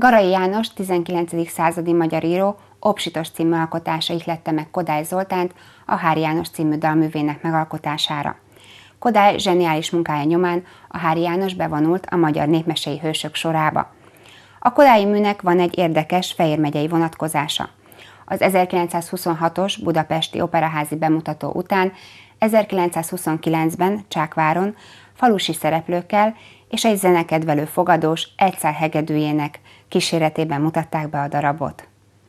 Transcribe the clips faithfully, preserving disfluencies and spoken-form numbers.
Garai János tizenkilencedik századi magyar író Obsitos című alkotása ihlette meg Kodály Zoltánt a Háry János című dalművének megalkotására. Kodály zseniális munkája nyomán a Háry János bevonult a magyar népmesei hősök sorába. A kodályi műnek van egy érdekes Fejér megyei vonatkozása. Az ezerkilencszázhuszonhatos budapesti operaházi bemutató után ezerkilencszázhuszonkilencben Csákváron falusi szereplőkkel és egy zenekedvelő fogadós egyszál hegedűjének kíséretében mutatták be a darabot.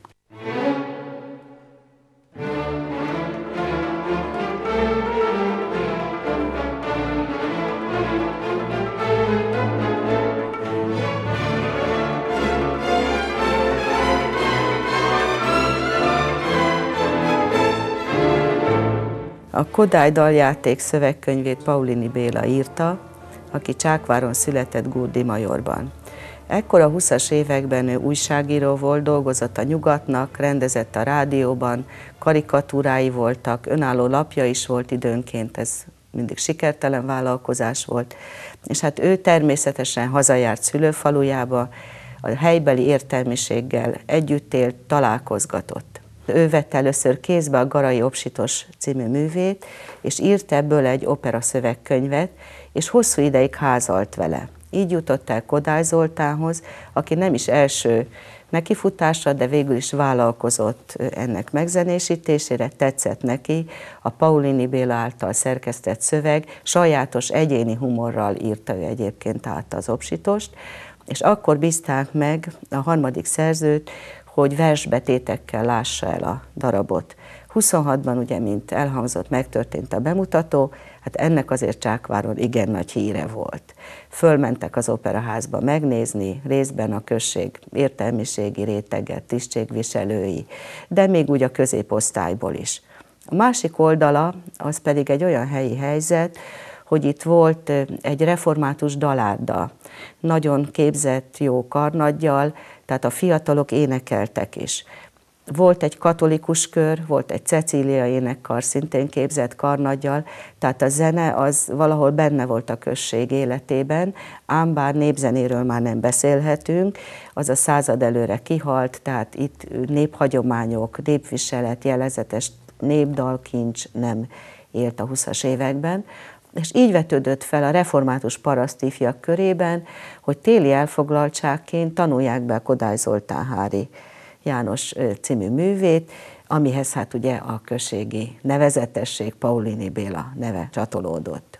A Kodály daljáték szövegkönyvét Paulini Béla írta, aki Csákváron született Gurdi-Majorban. Ekkor a húszas években ő újságíró volt, dolgozott a Nyugatnak, rendezett a rádióban, karikatúrái voltak, önálló lapja is volt időnként, ez mindig sikertelen vállalkozás volt, és hát ő természetesen hazajárt szülőfalujába, a helybeli értelmiséggel együtt élt, találkozgatott. Ő vette először kézbe a Garai Obsitos című művét, és írt ebből egy opera szövegkönyvet, és hosszú ideig házalt vele. Így jutott el Kodály Zoltánhoz, aki nem is első nekifutásra, de végül is vállalkozott ennek megzenésítésére, tetszett neki a Paulini Béla által szerkesztett szöveg, sajátos egyéni humorral írta ő egyébként át az Obsitost, és akkor bízták meg a harmadik szerzőt, hogy versbetétekkel lássa el a darabot. huszonhatban ugye, mint elhangzott, megtörtént a bemutató, hát ennek azért Csákváron igen nagy híre volt. Fölmentek az operaházba megnézni, részben a község értelmiségi réteget, tisztségviselői, de még úgy a középosztályból is. A másik oldala az pedig egy olyan helyi helyzet, hogy itt volt egy református dalárda, nagyon képzett, jó karnaggyal, tehát a fiatalok énekeltek is. Volt egy katolikus kör, volt egy Cecília énekkar, szintén képzett karnaggyal, tehát a zene az valahol benne volt a község életében, ám bár népzenéről már nem beszélhetünk, az a század előre kihalt, tehát itt néphagyományok, népviselet, jelezetes népdalkincs nem élt a húszas években, és így vetődött fel a református parasztifjak körében, hogy téli elfoglaltságként tanulják be a Kodály Zoltán Háry János című művét, amihez hát ugye a községi nevezetesség, Paulini Béla neve csatolódott.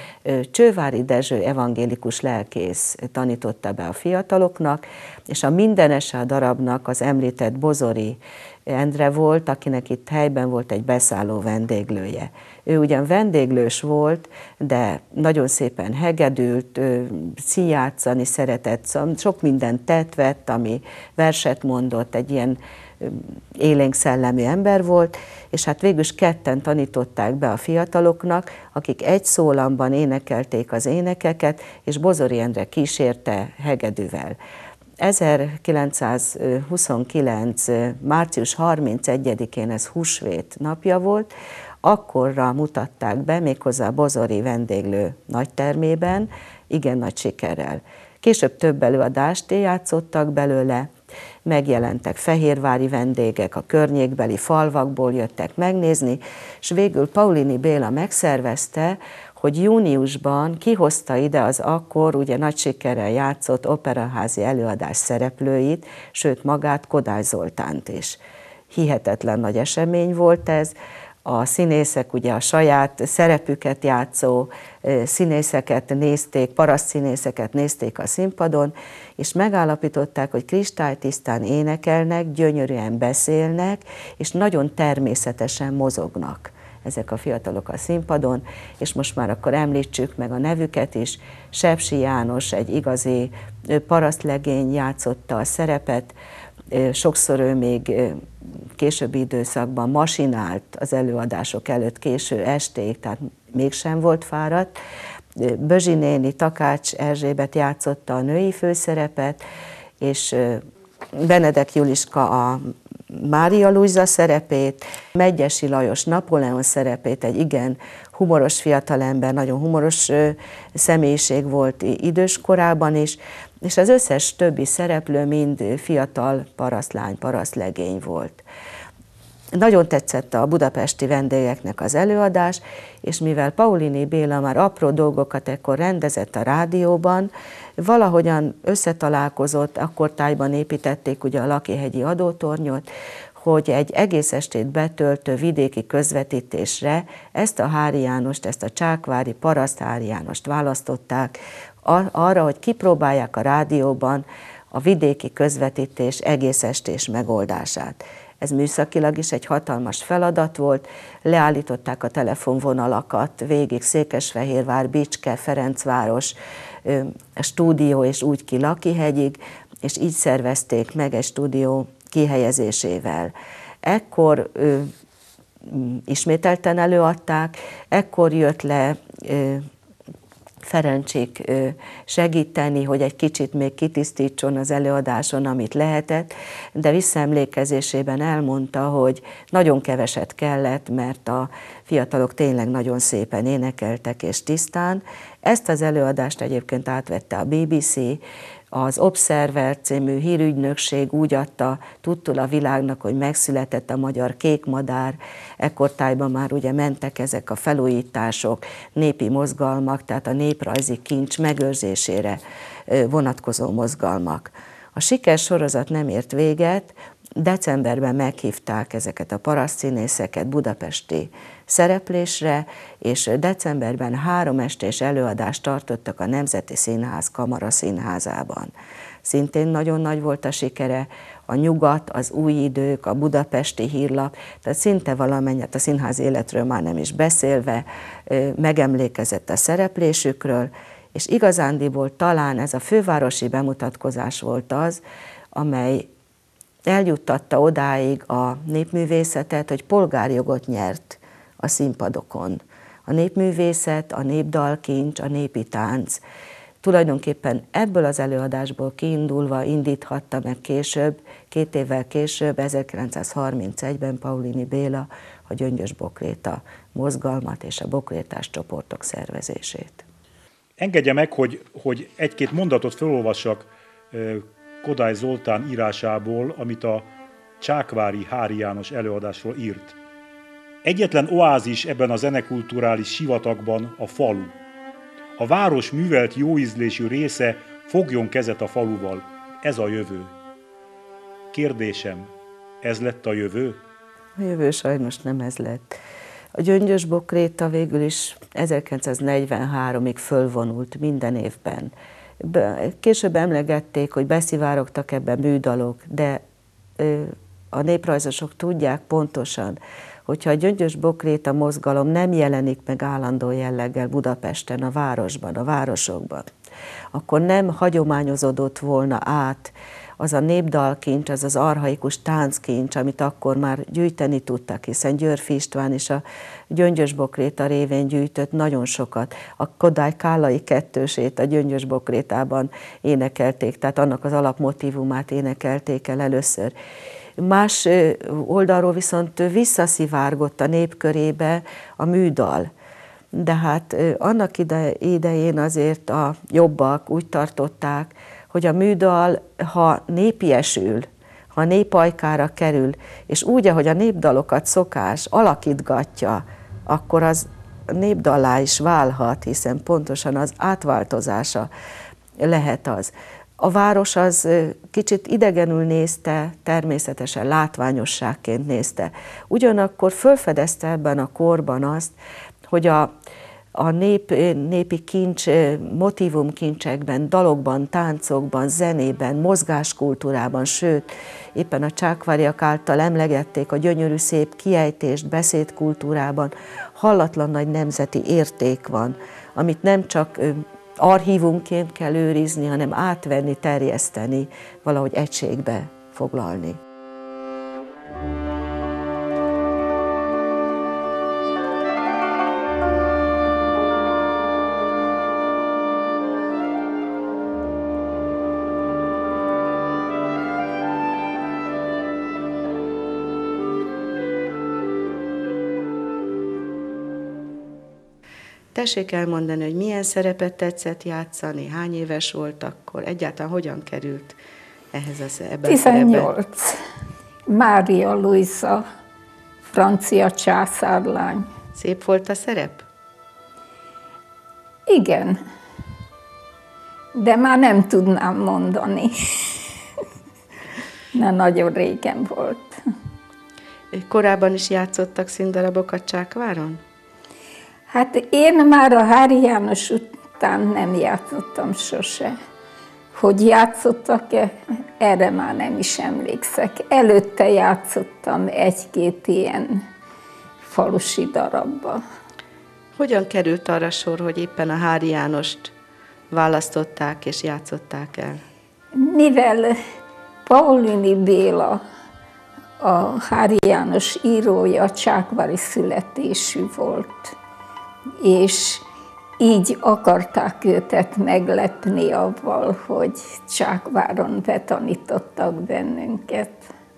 Csővári Dezső evangélikus lelkész tanította be a fiataloknak, és a mindenese a darabnak az említett Bozori Endre volt, akinek itt helyben volt egy beszálló vendéglője. Ő ugyan vendéglős volt, de nagyon szépen hegedült, színjátszani szeretett, sok mindent tett, vett, ami verset mondott, egy ilyen élénk szellemű ember volt, és hát végül is ketten tanították be a fiataloknak, akik egy szólamban énekelték az énekeket, és Bozori Endre kísérte hegedűvel. ezerkilencszázhuszonkilenc. március harmincegyedikén, ez húsvét napja volt, akkorra mutatták be, méghozzá a Bozori vendéglő nagytermében, igen nagy sikerrel. Később több előadást játszottak belőle, megjelentek fehérvári vendégek, a környékbeli falvakból jöttek megnézni, és végül Paulini Béla megszervezte, hogy júniusban kihozta ide az akkor ugye nagy sikerrel játszott operaházi előadás szereplőit, sőt magát, Kodály Zoltánt is. Hihetetlen nagy esemény volt ez. A színészek ugye a saját szerepüket játszó színészeket nézték, parasztszínészeket nézték a színpadon, és megállapították, hogy kristálytisztán énekelnek, gyönyörűen beszélnek, és nagyon természetesen mozognak ezek a fiatalok a színpadon, és most már akkor említsük meg a nevüket is. Sepsi János, egy igazi parasztlegény játszotta a szerepet, sokszor ő még későbbi időszakban masinált az előadások előtt késő estéig, tehát mégsem volt fáradt. Bözsi néni, Takács Erzsébet játszotta a női főszerepet, és Benedek Juliska a Mária Lujza szerepét, Medgyessy Lajos Napóleon szerepét, egy igen humoros fiatalember, nagyon humoros személyiség volt idős korában is, és az összes többi szereplő mind fiatal parasztlány, parasztlegény volt. Nagyon tetszett a budapesti vendégeknek az előadás, és mivel Paulini Béla már apró dolgokat ekkor rendezett a rádióban, valahogyan összetalálkozott, akkortájban építették ugye a Lakihegyi adótornyot, hogy egy egész estét betöltő vidéki közvetítésre ezt a Háry Jánost, ezt a csákvári paraszt Háry Jánost választották arra, hogy kipróbálják a rádióban a vidéki közvetítés egész estés megoldását. Ez műszakilag is egy hatalmas feladat volt, leállították a telefonvonalakat végig Székesfehérvár, Bicske, Ferencváros, stúdió és úgy ki Lakihegyig, és így szervezték meg egy stúdió kihelyezésével. Ekkor ö, ismételten előadták, ekkor jött le ö, Ferencsék ö, segíteni, hogy egy kicsit még kitisztítson az előadáson, amit lehetett, de visszaemlékezésében elmondta, hogy nagyon keveset kellett, mert a fiatalok tényleg nagyon szépen énekeltek és tisztán. Ezt az előadást egyébként átvette a bé bé cé, az Observer című hírügynökség úgy adta tudtul a világnak, hogy megszületett a magyar kékmadár, ekkortájban már ugye mentek ezek a felújítások, népi mozgalmak, tehát a néprajzi kincs megőrzésére vonatkozó mozgalmak. A sikersorozat nem ért véget, decemberben meghívták ezeket a parasztszínészeket budapesti szereplésre, és decemberben három estés előadást tartottak a Nemzeti Színház Kamaraszínházában. Szintén nagyon nagy volt a sikere, a Nyugat, az Új Idők, a Budapesti Hírlap, tehát szinte valamennyit, a színház életről már nem is beszélve, megemlékezett a szereplésükről, és igazándiból talán ez a fővárosi bemutatkozás volt az, amely eljuttatta odáig a népművészetet, hogy polgárjogot nyert a színpadokon. A népművészet, a népdalkincs, a népi tánc. Tulajdonképpen ebből az előadásból kiindulva indíthatta meg később, két évvel később, ezerkilencszázharmincegyben Paulini Béla a Gyöngyös Bokréta mozgalmat és a bokrétás csoportok szervezését. Engedje meg, hogy, hogy egy-két mondatot felolvassak Kodály Zoltán írásából, amit a csákvári Háry János előadásról írt. Egyetlen oázis ebben a zenekulturális sivatagban a falu. A város művelt jóízlésű része fogjon kezet a faluval. Ez a jövő. Kérdésem, ez lett a jövő? A jövő sajnos nem ez lett. A Gyöngyös Bokréta végül is ezerkilencszáznegyvenháromig fölvonult minden évben. Később emlegették, hogy beszivárogtak ebben műdalok, de a néprajzosok tudják pontosan, hogyha a Gyöngyös Bokréta mozgalom nem jelenik meg állandó jelleggel Budapesten, a városban, a városokban, akkor nem hagyományozódott volna át az a népdalkincs, az az archaikus tánckincs, amit akkor már gyűjteni tudtak, hiszen Györffy István is a Gyöngyös Bokréta révén gyűjtött nagyon sokat. A Kodály Kállai kettősét a Gyöngyös Bokrétában énekelték, tehát annak az alapmotívumát énekelték el először. Más oldalról viszont visszaszivárgott a népkörébe a műdal. De hát annak ide, idején azért a jobbak úgy tartották, hogy a műdal, ha népiesül, ha népajkára kerül, és úgy, ahogy a népdalokat szokás alakítgatja, akkor az népdallá is válhat, hiszen pontosan az átváltozása lehet az. A város az kicsit idegenül nézte, természetesen látványosságként nézte. Ugyanakkor felfedezte ebben a korban azt, hogy a, a nép, népi kincs, motívumkincsekben, dalokban, táncokban, zenében, mozgáskultúrában, sőt, éppen a csákváriak által emlegették a gyönyörű szép kiejtést, beszédkultúrában hallatlan nagy nemzeti érték van, amit nem csak archívumként kell őrizni, hanem átvenni, terjeszteni, valahogy egységbe foglalni. Tessék elmondani, hogy milyen szerepet tetszett játszani, hány éves volt akkor, egyáltalán hogyan került ehhez a ebben tizennyolc. Mária Luisa, francia császárlány. Szép volt a szerep? Igen, de már nem tudnám mondani. Na, nagyon régen volt. Korábban is játszottak színdarabokat Csákváron? Hát én már a Hári János után nem játszottam sose. Hogy játszottak-e, erre már nem is emlékszek. Előtte játszottam egy-két ilyen falusi darabba. Hogyan került arra sor, hogy éppen a Hári Jánost választották és játszották el? Mivel Paulini Béla, a Hári János írója, csákvári születésű volt, és így akarták őtet meglepni avval, hogy Csákváron betanítottak bennünket.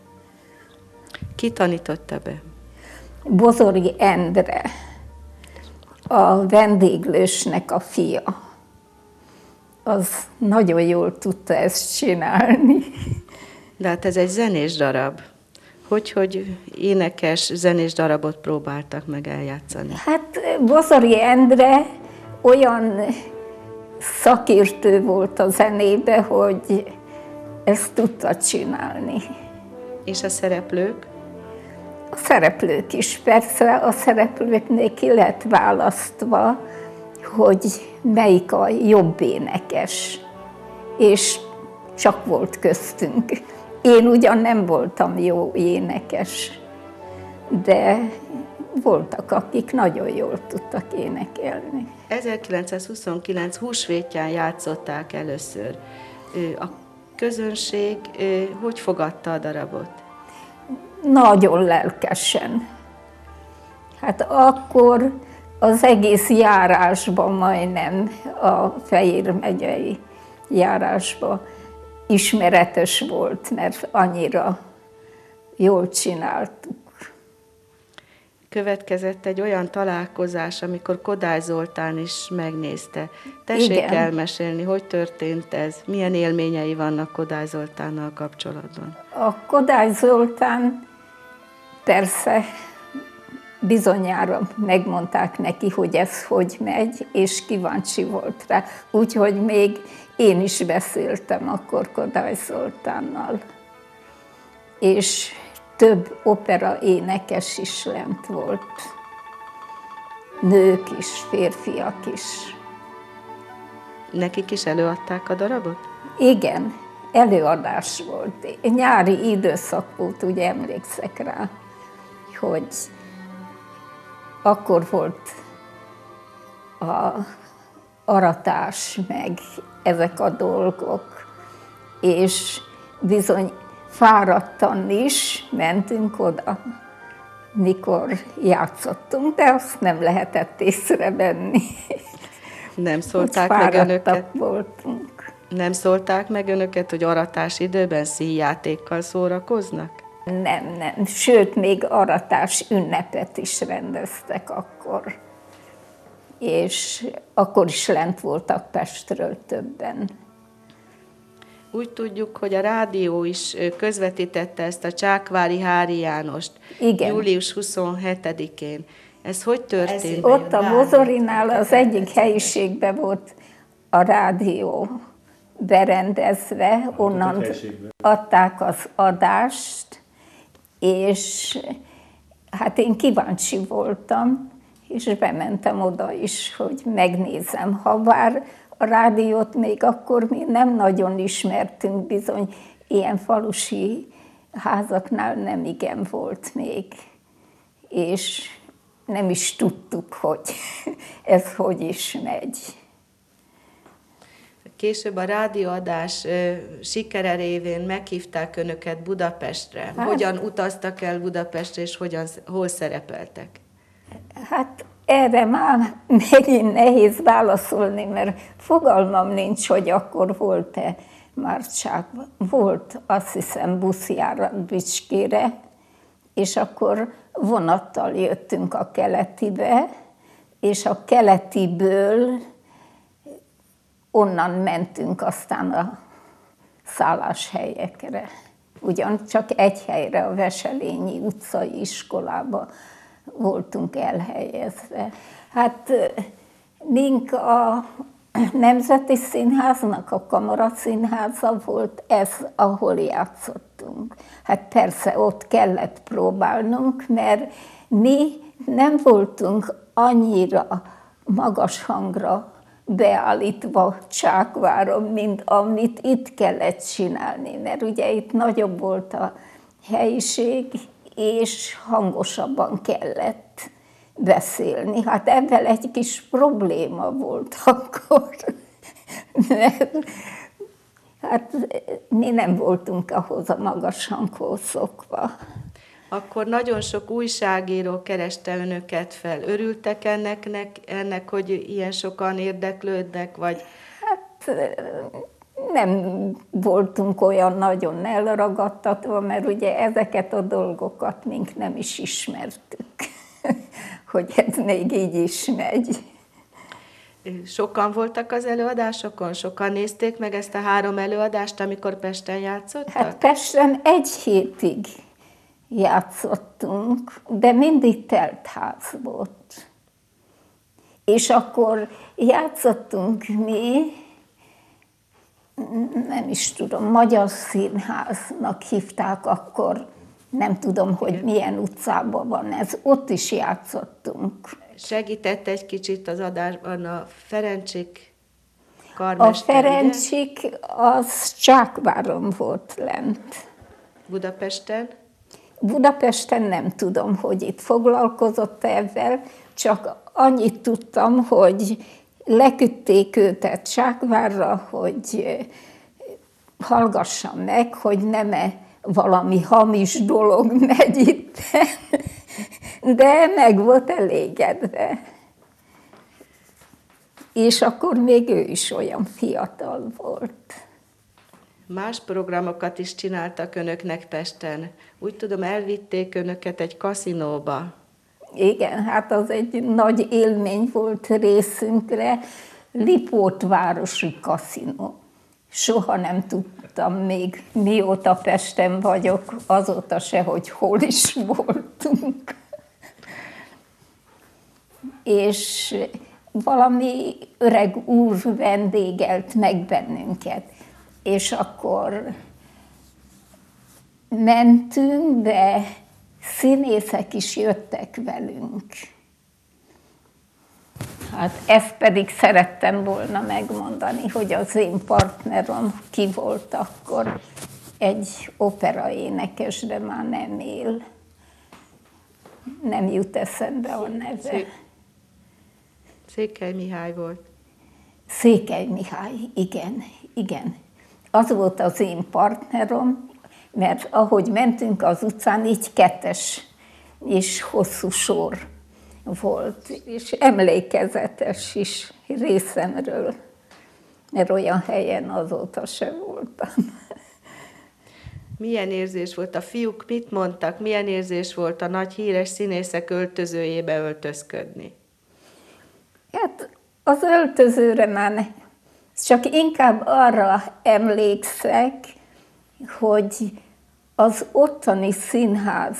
Ki tanította be? Bozori Endre, a vendéglősnek a fia. Az nagyon jól tudta ezt csinálni. De hát ez egy zenés darab. Hogy, hogy énekes, zenés darabot próbáltak meg eljátszani? Hát Bozori Endre olyan szakértő volt a zenébe, hogy ezt tudta csinálni. És a szereplők? A szereplők is, persze a szereplőknél ki lett választva, hogy melyik a jobb énekes, és csak volt köztünk. Én ugyan nem voltam jó énekes, de voltak, akik nagyon jól tudtak énekelni. ezerkilencszázhuszonkilenc húsvétján játszották először. A közönség hogy fogadta a darabot? Nagyon lelkesen. Hát akkor az egész járásban, majdnem a Fejér megyei járásban ismeretes volt, mert annyira jól csináltuk. Következett egy olyan találkozás, amikor Kodály Zoltán is megnézte. Tessék Igen. elmesélni, hogy történt ez, milyen élményei vannak Kodály Zoltánnal kapcsolatban? A Kodály Zoltán persze bizonyára megmondták neki, hogy ez hogy megy, és kíváncsi volt rá. Úgyhogy még én is beszéltem akkor Kodály Zoltánnal. És több opera énekes is lent volt. Nők is, férfiak is. Nekik is előadták a darabot? Igen, előadás volt. Nyári időszak volt, úgy emlékszek rá, hogy akkor volt a aratás, meg ezek a dolgok, és bizony fáradtan is mentünk oda, mikor játszottunk, de azt nem lehetett észrevenni. Nem szólták meg önöket? voltunk. Nem szólták meg önöket, hogy aratás időben színjátékkal szórakoznak? Nem, nem. Sőt, még aratás ünnepet is rendeztek akkor. És akkor is lent voltak Pestről többen. Úgy tudjuk, hogy a rádió is közvetítette ezt a Csákvári Hári Jánost. Igen. július huszonhetedikén. Ez hogy történt? Ez ott a Bozorinál az egyik helyiségben volt a rádió berendezve, onnan adták az adást, és hát én kíváncsi voltam, és bementem oda is, hogy megnézem. Habár a rádiót még akkor mi nem nagyon ismertünk, bizony ilyen falusi házaknál nem igen volt még, és nem is tudtuk, hogy ez hogy is megy. Később a rádióadás sikere révén meghívták önöket Budapestre. Hát, hogyan utaztak el Budapestre, és hogyan, hol szerepeltek? Hát erre már megint nehéz válaszolni, mert fogalmam nincs, hogy akkor volt-e már csak. Volt, azt hiszem, buszjárat Bicskére, és akkor vonattal jöttünk a Keletibe, és a keletiből onnan mentünk aztán a szálláshelyekre. Ugyancsak egy helyre, a Veselényi utcai iskolába voltunk elhelyezve. Hát mink a Nemzeti Színháznak a Kamaraszínháza volt ez, ahol játszottunk. Hát persze ott kellett próbálnunk, mert mi nem voltunk annyira magas hangra beállítva Csákváron, mint amit itt kellett csinálni, mert ugye itt nagyobb volt a helyiség, és hangosabban kellett beszélni. Hát ebben egy kis probléma volt akkor, mert hát mi nem voltunk ahhoz a magas hanghoz szokva. Akkor nagyon sok újságíró kereste önöket fel. Örültek ennek, ennek, hogy ilyen sokan érdeklődnek, vagy? Hát nem voltunk olyan nagyon elragadtatva, mert ugye ezeket a dolgokat mink nem is ismertük, hogy ez még így is megy. Sokan voltak az előadásokon? Sokan nézték meg ezt a három előadást, amikor Pesten játszottak? Hát Pesten egy hétig játszottunk, de mindig telt ház volt. És akkor játszottunk mi, nem is tudom, Magyar Színháznak hívták akkor, nem tudom, hogy milyen utcában van ez, ott is játszottunk. Segített egy kicsit az adásban a Ferencsik karmester, A Ferencsik ugye? Az Csákváron volt lent. Budapesten? Budapesten nem tudom, hogy itt foglalkozott ezzel, csak annyit tudtam, hogy leküldték őt Csákvárra, hogy hallgassam meg, hogy nem-e valami hamis dolog megy itt, de meg volt elégedve. És akkor még ő is olyan fiatal volt. Más programokat is csináltak önöknek Pesten. Úgy tudom, elvitték önöket egy kaszinóba. Igen, hát az egy nagy élmény volt részünkre. Lipótvárosi kaszinó. Soha nem tudtam még, mióta Pesten vagyok, azóta se, hogy hol is voltunk. És valami öreg úr vendégelt meg bennünket. És akkor mentünk, de színészek is jöttek velünk. Hát ezt pedig szerettem volna megmondani, hogy az én partnerom ki volt akkor, egy operaénekes, de már nem él. Nem jut eszembe a neve. Székely Mihály volt. Székely Mihály, igen, igen. Az volt az én partnerom, mert ahogy mentünk az utcán, így kettes és hosszú sor volt, és emlékezetes is részemről, mert olyan helyen azóta se voltam. Milyen érzés volt? A fiúk mit mondtak? Milyen érzés volt a nagy híres színészek öltözőjébe öltözködni? Hát az öltözőre már csak inkább arra emlékszek, hogy az ottani színház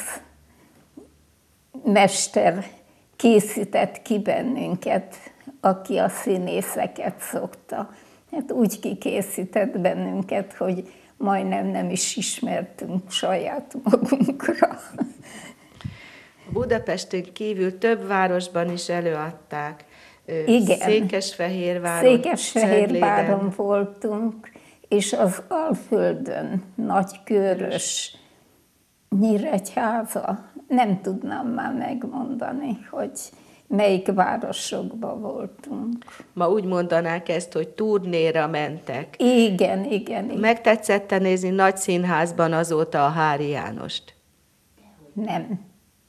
mester készített ki bennünket, aki a színészeket szokta. Hát úgy kikészített bennünket, hogy majdnem nem is ismertünk saját magunkra. Budapesten kívül több városban is előadták. Igen. Székesfehérváron, Székesfehérváron voltunk, és az Alföldön, Nagykőrös, Nyíregyháza, nem tudnám már megmondani, hogy melyik városokban voltunk. Ma úgy mondanák ezt, hogy turnéra mentek. Igen, igen. igen. Megtetszette nézni nagy színházban azóta a Háry Jánost? Nem.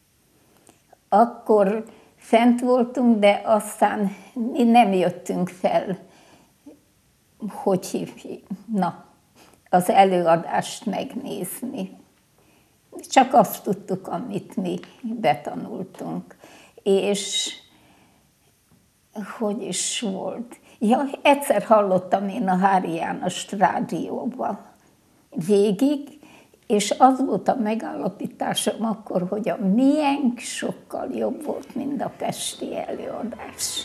Akkor fent voltunk, de aztán mi nem jöttünk fel, hogy hívjuk, na, az előadást megnézni. Csak azt tudtuk, amit mi betanultunk. És hogy is volt. Ja, egyszer hallottam én a Hári Jánost rádióban végig, és az volt a megállapításom akkor, hogy a miénk sokkal jobb volt, mint a pesti előadás.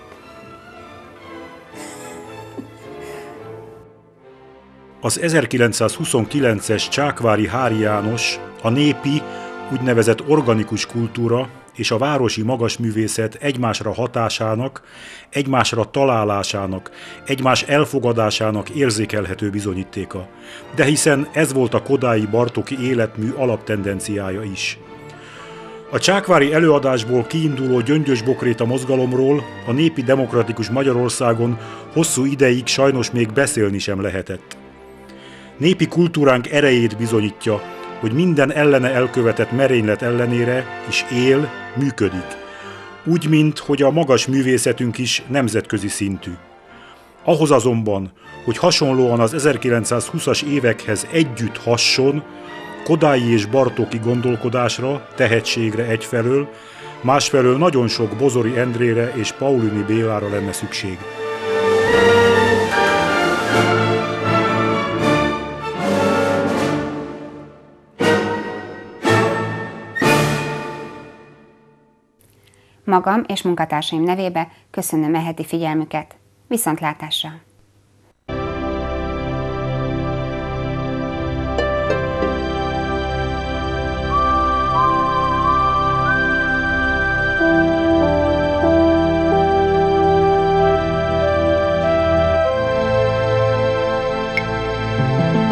Az ezerkilencszázhuszonkilences Csákvári Hári János a népi, úgynevezett organikus kultúra és a városi magasművészet egymásra hatásának, egymásra találásának, egymás elfogadásának érzékelhető bizonyítéka. De hiszen ez volt a kodályi Bartóki életmű alaptendenciája is. A csákvári előadásból kiinduló Gyöngyös-Bokréta mozgalomról a népi demokratikus Magyarországon hosszú ideig sajnos még beszélni sem lehetett. Népi kultúránk erejét bizonyítja, hogy minden ellene elkövetett merénylet ellenére is él, működik. Úgy, mint hogy a magas művészetünk is nemzetközi szintű. Ahhoz azonban, hogy hasonlóan az ezerkilencszázhúszas évekhez együtt hasson, kodályi és bartóki gondolkodásra, tehetségre egyfelől, másfelől nagyon sok Bozori Endrére és Paulini Bélára lenne szükség. Magam és munkatársaim nevébe köszönöm e heti figyelmüket. Viszontlátásra! Thank you.